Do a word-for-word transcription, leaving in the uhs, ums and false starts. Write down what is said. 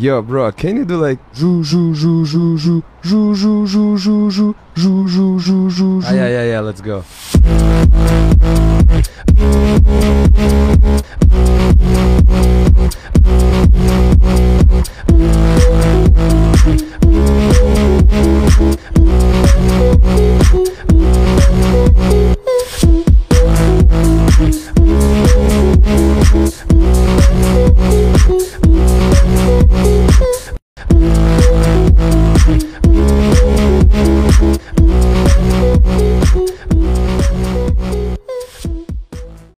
Yo, bro, can you do like zoo zoo zoo zoo zoo zoo zoo zoo zoo zoo zoo zoo zoo zoo? Yeah, yeah, yeah. Let's go.